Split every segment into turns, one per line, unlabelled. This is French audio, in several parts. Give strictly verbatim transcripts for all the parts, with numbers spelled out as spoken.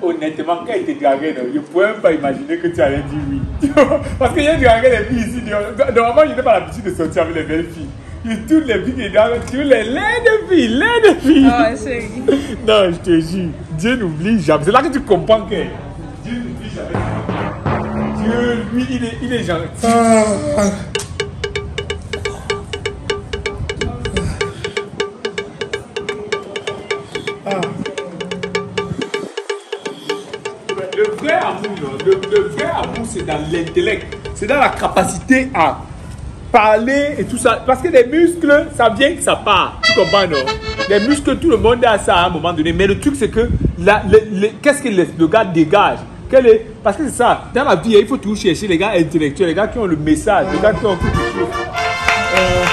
honnêtement, quand il te draguait, je ne pouvais même pas imaginer que tu allais dire oui. Parce que j'ai dragué les filles ici. Normalement, je n'ai pas l'habitude de sortir avec les belles filles. Je toutes les filles qui draguent, tu les laides filles, laides filles.
Ah, chérie.
Non, je te jure, Dieu n'oublie jamais. C'est là que tu comprends que Dieu n'oublie jamais. Dieu, lui, il est, il est gentil. Ah. Ah. Le vrai amour, le, le vrai amour, c'est dans l'intellect, c'est dans la capacité à parler et tout ça. Parce que les muscles, ça vient que ça part. Tu comprends, non? Les muscles, tout le monde a ça à un moment donné. Mais le truc, c'est que qu'est-ce que le, le gars dégage? Quel est, parce que c'est ça, dans la vie, il faut toujours chercher les gars intellectuels, les gars qui ont le message, les gars qui ont quelque chose. Euh,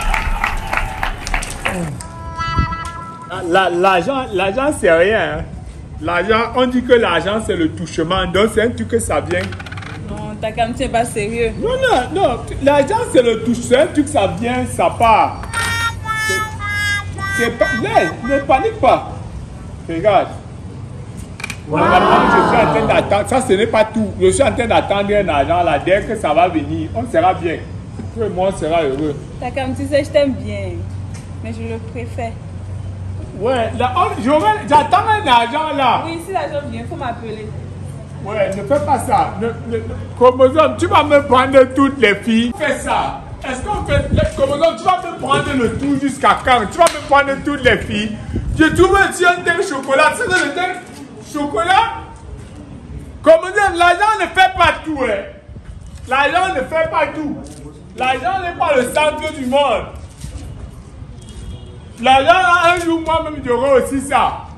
L'argent, l'argent c'est rien. Hein. L'argent, on dit que l'argent c'est le touchement, donc c'est un truc que ça vient.
Non, ta cam, tu n'es pas sérieux.
Non, non, non, l'argent c'est le touchement, c'est un truc ça vient, ça part. C'est pas, ne, ne panique pas. Regarde. Wow. Je suis en train d'attendre, ça ce n'est pas tout. Je suis en train d'attendre un argent là, dès que ça va venir, on sera bien. Tout le monde sera heureux.
Ta cam, tu sais, je t'aime bien, mais je le préfère.
Ouais, j'attends un argent là.
Oui, si l'argent vient, il faut m'appeler.
Ouais, ne fais pas ça. Ne, ne, Chromosome, tu vas me prendre toutes les filles. Fais ça. Est-ce qu'on fait. Chromosome, tu vas me prendre le tour jusqu'à quand? Tu vas me prendre toutes les filles. Je trouve un petit un thé chocolat. Tu sais que le thé chocolat? Chromosome, l'argent ne fait pas tout. Hein. L'argent ne fait pas tout. L'argent n'est pas le centre du monde. L'argent, un jour, moi-même, j'aurai aussi ça.